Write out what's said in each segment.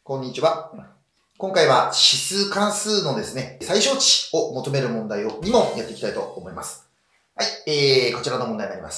こんにちは。今回は指数関数のですね、最小値を求める問題を2問やっていきたいと思います。はい、こちらの問題になります。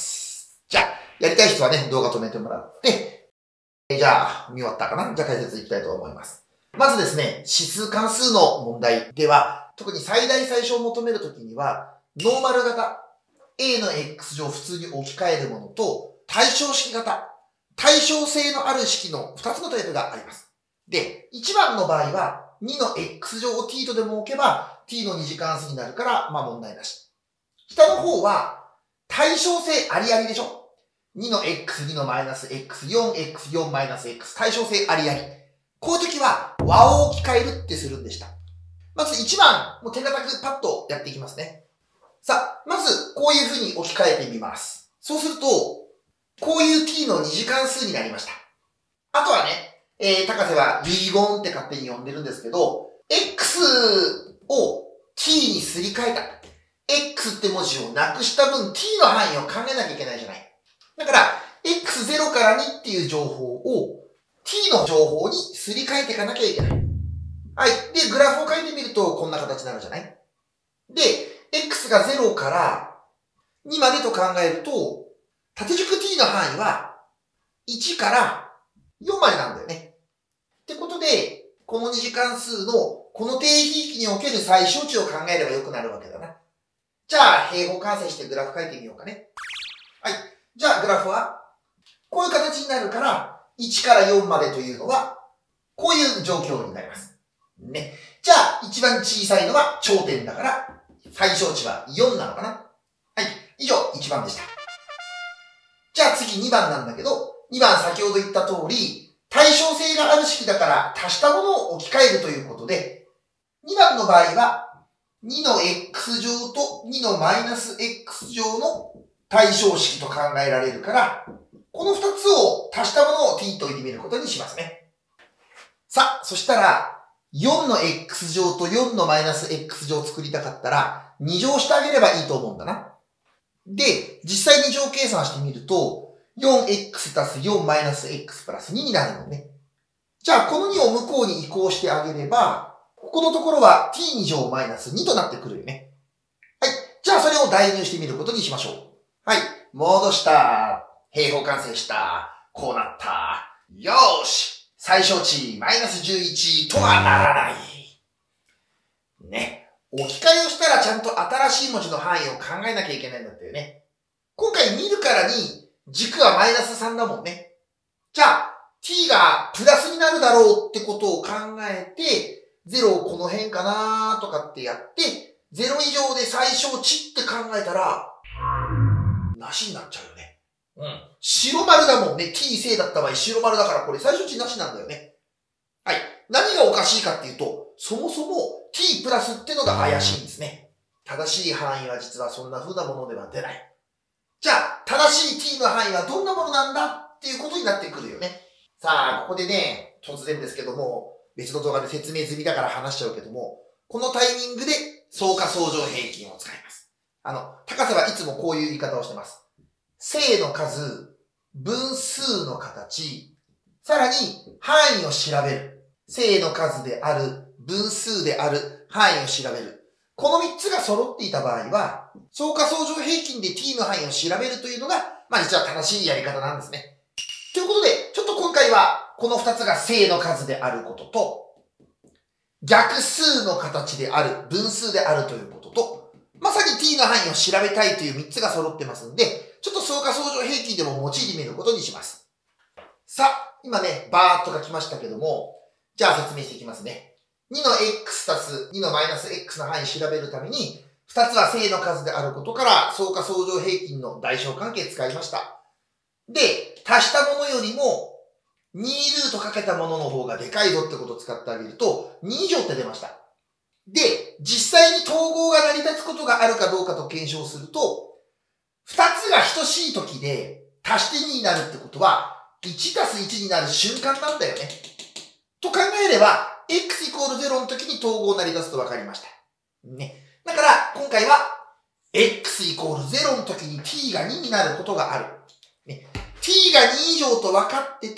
じゃあ、やりたい人はね、動画止めてもらって、じゃあ、見終わったかな？じゃあ解説いきたいと思います。まずですね、指数関数の問題では、特に最大最小を求めるときには、ノーマル型、A の X 乗普通に置き換えるものと、対称式型、対称性のある式の2つのタイプがあります。で、1番の場合は、2の X 乗を t とでも置けば、t の二次関数になるから、問題なし。下の方は、対称性ありありでしょ？ 2 の x、2のマイナス x、4、x、4マイナス x、対称性ありあり。こういう時は、和を置き換えるってするんでした。まず1番、もう手堅くパッとやっていきますね。さあ、まず、こういう風に置き換えてみます。そうすると、こういう t の二次関数になりました。あとはね、高瀬は遺言って勝手に呼んでるんですけど、x を t にすり替えた。x って文字をなくした分 t の範囲を考えなきゃいけないじゃない。だから、x0 から2っていう情報を t の情報にすり替えていかなきゃいけない。はい。で、グラフを書いてみるとこんな形になるじゃない。で、x が0から2までと考えると、縦軸 t の範囲は1から4までなんだよね。ってことで、この二次関数のこの定比域における最小値を考えればよくなるわけだな。じゃあ、平方完成してグラフ書いてみようかね。はい。じゃあ、グラフはこういう形になるから、1から4までというのは、こういう状況になります。ね。じゃあ、一番小さいのは頂点だから、最小値は4なのかな。はい。以上、1番でした。じゃあ次2番なんだけど、2番先ほど言った通り、対称性がある式だから足したものを置き換えるということで、2番の場合は、2の x 乗と2のマイナス x 乗の対称式と考えられるから、この2つを足したものを t と置いてみることにしますね。さあ、そしたら、4の x 乗と4のマイナス x 乗を作りたかったら、2乗してあげればいいと思うんだな。で、実際2乗計算してみると、4x 足す4マイナス x プラス2になるのね。じゃあ、この2を向こうに移行してあげれば、ここのところは t2 乗マイナス2となってくるよね。はい。じゃあ、それを代入してみることにしましょう。はい。戻した。平方完成した。こうなった。よーし。最小値マイナス11とはならない。ね。置き換えをしたらちゃんと新しい文字の範囲を考えなきゃいけないんだったよね。今回見るからに、軸はマイナス3だもんね。じゃあ、t がプラスになるだろうってことを考えて、0をこの辺かなとかってやって、0以上で最小値って考えたら、なしになっちゃうよね。うん。白丸だもんね。t 正だった場合白丸だからこれ最小値なしなんだよね。はい。何がおかしいかっていうと、そもそも t プラスってのが怪しいんですね。正しい範囲は実はそんな風なものでは出ない。じゃあ、正しい t の範囲はどんなものなんだっていうことになってくるよね。さあ、ここでね、突然ですけども、別の動画で説明済みだから話しちゃうけども、このタイミングで相加相乗平均を使います。高瀬はいつもこういう言い方をしてます。正の数、分数の形、さらに範囲を調べる。正の数である、分数である、範囲を調べる。この3つが揃っていた場合は、相加相乗平均で t の範囲を調べるというのが、実は正しいやり方なんですね。ということで、ちょっと今回は、この2つが正の数であることと、逆数の形である、分数であるということと、まさに t の範囲を調べたいという3つが揃ってますんで、ちょっと相加相乗平均でも用いてみることにします。さあ、今ね、バーっと書きましたけども、じゃあ説明していきますね。2の x 足す2のマイナス x の範囲調べるために、2つは正の数であることから、相加相乗平均の代償関係使いました。で、足したものよりも、2ルートかけたものの方がでかいぞってことを使ってあげると、2以上って出ました。で、実際に統合が成り立つことがあるかどうかと検証すると、2つが等しい時で足して2になるってことは、1足す1になる瞬間なんだよね。と考えれば、x イコール0の時に統合成り立つと分かりました。ね。だから、今回は、x イコール0の時に t が2になることがある。ね。t が2以上と分かってて、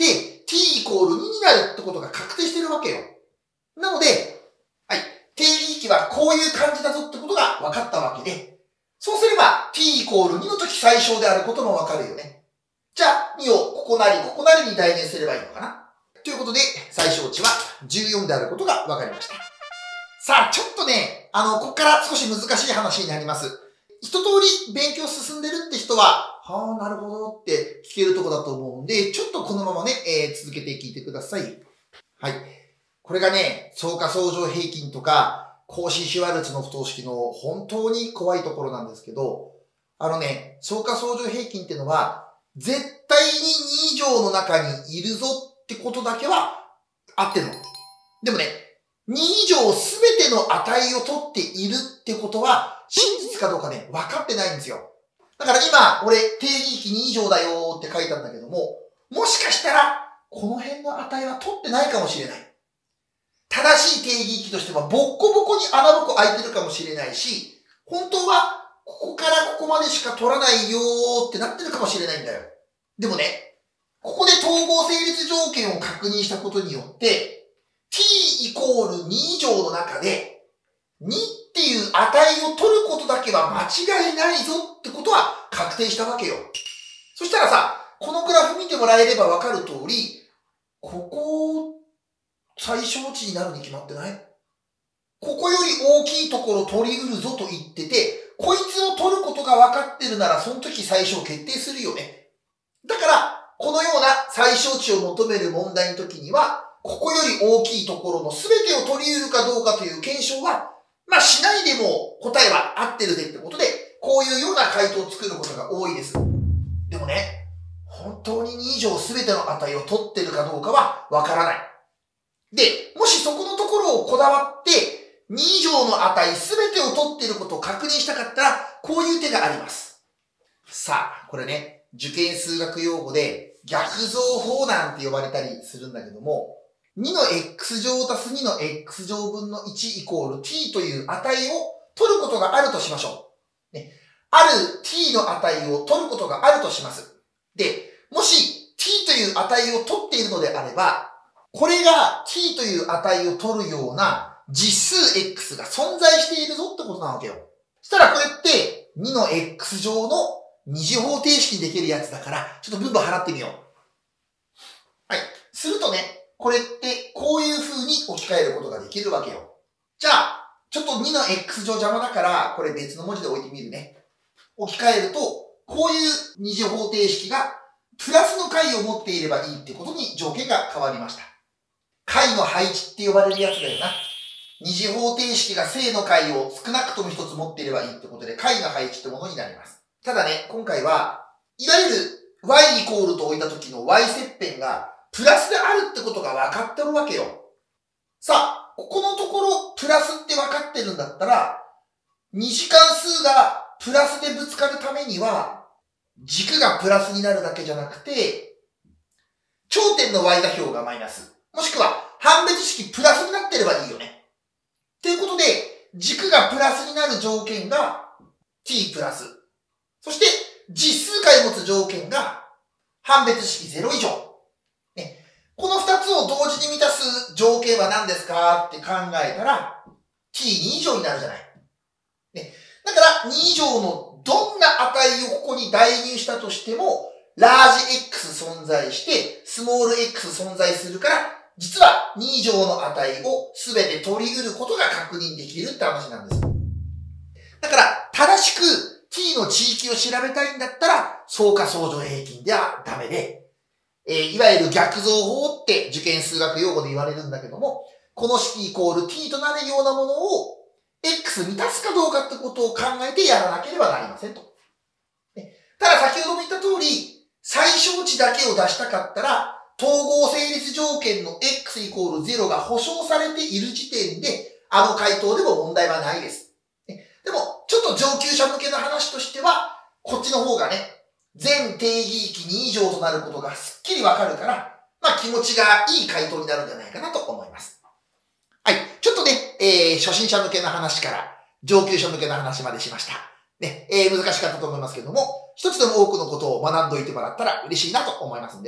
t イコール2になるってことが確定してるわけよ。なので、はい。定義域はこういう感じだぞってことが分かったわけで、そうすれば t イコール2の時最小であることも分かるよね。じゃあ、2をここなりに代入すればいいのかな。ということで、最小値は14であることが分かりました。さあ、ちょっとね、ここから少し難しい話になります。一通り勉強進んでるって人は、はあ、なるほどって聞けるとこだと思うんで、ちょっとこのままね、続けて聞いてください。はい。これがね、相加相乗平均とか、コーシー・シュワルツの不等式の本当に怖いところなんですけど、相加相乗平均っていうのは、絶対に2以上の中にいるぞってことだけは合ってるの。でもね、2以上すべての値を取っているってことは、真実かどうかね、分かってないんですよ。だから今、俺、定義域2以上だよって書いたんだけども、もしかしたら、この辺の値は取ってないかもしれない。正しい定義域としては、ボッコボコに穴ぼこ開いてるかもしれないし、本当は、ここからここまでしか取らないよーってなってるかもしれないんだよ。でもね、ここで統合成立条件を確認したことによって、t イコール2以上の中で、2っていう値を取ることだけは間違いないぞってことは確定したわけよ。そしたらさ、このグラフ見てもらえればわかる通り、ここ、最小値になるに決まってない？ここより大きいところを取り得るぞと言ってて、こいつを取ることが分かってるなら、その時最小決定するよね。だから、このような最小値を求める問題の時には、ここより大きいところの全てを取り得るかどうかという検証は、しないでも答えは合ってるぜってことで、こういうような回答を作ることが多いです。でもね、本当に2以上全ての値を取ってるかどうかは分からない。で、もしそこのところをこだわって、2以上の値全てを取っていることを確認したかったら、こういう手があります。さあ、これね、受験数学用語で逆増法なんて呼ばれたりするんだけども、2の x 乗足す2の x 乗分の1イコール t という値を取ることがあるとしましょう。ね、ある t の値を取ることがあるとします。で、もし t という値を取っているのであれば、これが t という値を取るような実数 x が存在しているぞってことなわけよ。そしたらこれって2の x 乗の二次方程式にできるやつだから、ちょっと分母払ってみよう。はい。するとね、これってこういう風に置き換えることができるわけよ。じゃあ、ちょっと2の x 乗邪魔だから、これ別の文字で置いてみるね。置き換えると、こういう二次方程式がプラスの解を持っていればいいってことに条件が変わりました。解の配置って呼ばれるやつだよな。二次方程式が正の解を少なくとも一つ持っていればいいってことで、解の配置ってものになります。ただね、今回は、いわゆる y イコールと置いた時の y 切片がプラスであるってことが分かってるわけよ。さあ、ここのところプラスって分かってるんだったら、二次関数がプラスでぶつかるためには、軸がプラスになるだけじゃなくて、頂点の y 座標がマイナス。もしくは、判別式プラスになってればいいよね。ということで、軸がプラスになる条件が t プラス。そして、実数解を持つ条件が判別式0以上。ね、この2つを同時に満たす条件は何ですかって考えたら、t2 以上になるじゃない。ね、だから、2以上のどんな値をここに代入したとしても、ラージ X 存在して、スモール X 存在するから、実は2以上の値をすべて取り得ることが確認できるって話なんです。だから、正しく t の地域を調べたいんだったら、相加相乗平均ではダメで、いわゆる逆増法って受験数学用語で言われるんだけども、この式イコール t となるようなものを x 満たすかどうかってことを考えてやらなければなりませんと。ただ先ほども言った通り、最小値だけを出したかったら、統合成立条件の x イコール0が保証されている時点で、あの回答でも問題はないです。でも、ちょっと上級者向けの話としては、こっちの方がね、全定義域2以上となることがすっきりわかるから、気持ちがいい回答になるんじゃないかなと思います。はい。ちょっとね、初心者向けの話から上級者向けの話までしました。ね、難しかったと思いますけども、一つでも多くのことを学んどいてもらったら嬉しいなと思いますんでね。ぜひ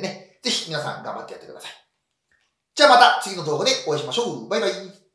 ぜひ皆さん頑張ってやってください。じゃあまた次の動画でお会いしましょう。バイバイ。